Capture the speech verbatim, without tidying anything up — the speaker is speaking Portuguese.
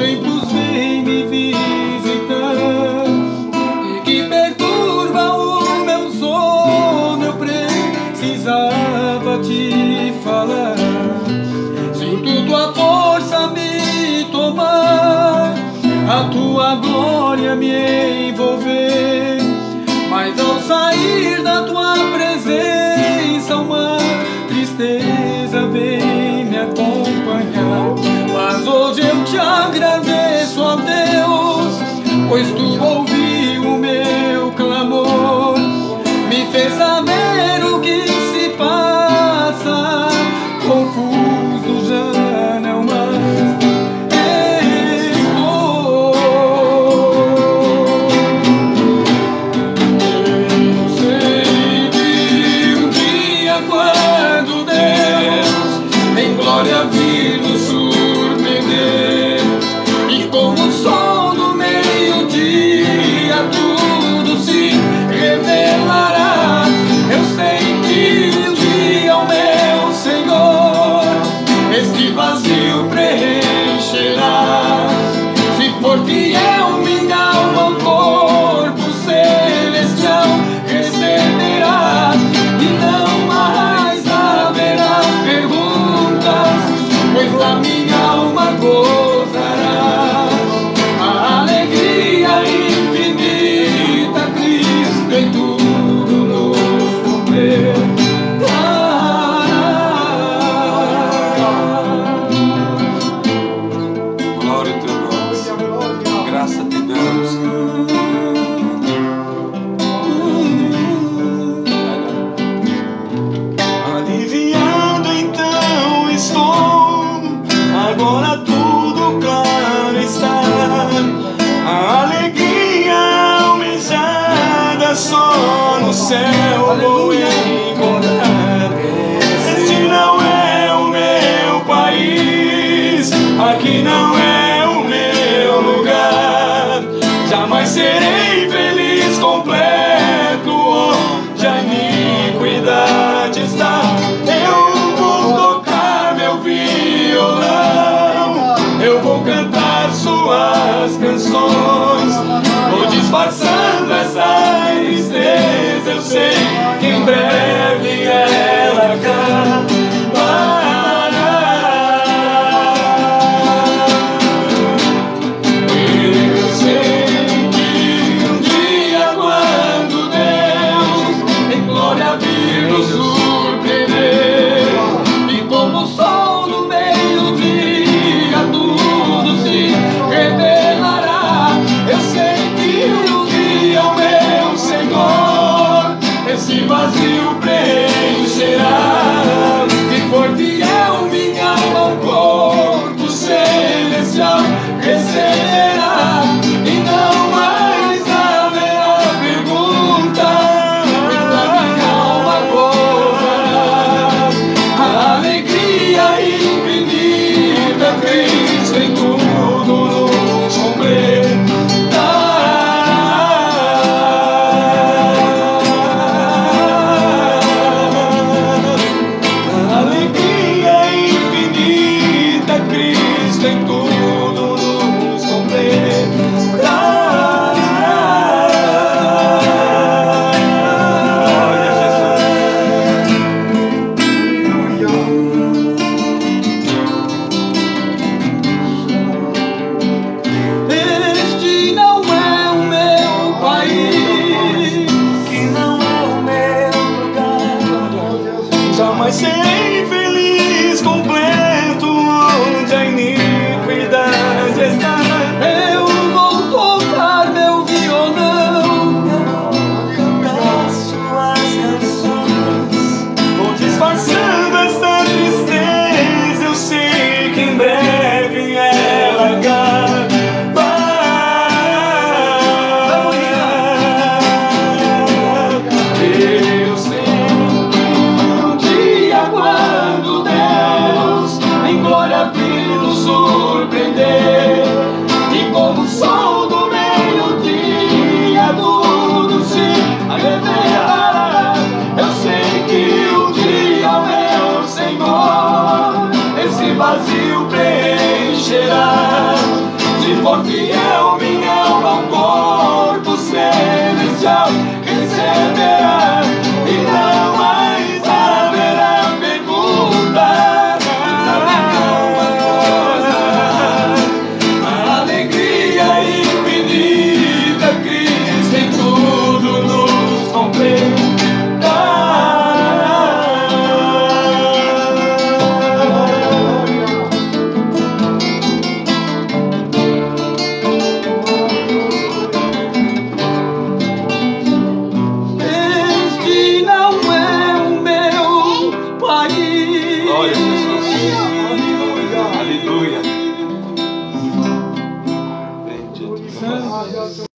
tempos vêm me visitar e que perturba o meu sono. Eu precisava te falar. Sinto tua força me tomar, a tua glória me envolver. Mas ao sair da tua presença, uma tristeza vem me acompanhar. Mas hoje eu te agradeço, ó Deus, pois tu ouviu o meu clamor, me fez saber o que se passa, confuso já não mais estou. Eu sei que um dia, quando Deus em glória vir nos surpreender, e como o sol do meio-dia tudo se revelará. Eu sei que um dia o meu Senhor este vazio preencherá. Se for fiel, minha alma ao corpo celestial receberá, e não mais haverá perguntas, pois lá minha alma gozará a alegria infinita. Cristo em tudo nos completará. Glória a teu nome, graça te damos. Aliviado então estou, agora tudo claro está. A alegria almejada só no céu vou encontrar. Este não é o meu país, aqui não é o meu lugar. Jamais serei feliz completo onde a iniquidade está. Eu vou tocar meu violão, eu vou cantar suas canções, vou disfarçando essa tristeza. Eu sei que em breve ela acabará. Eu sei que um dia, quando Deus em glória vir nos surpreender, e como o sol no meio-dia tudo se revelará. Eu sei que um dia o meu Senhor esse vazio preencherá. Glória a Jesus. Aleluia. Bendito.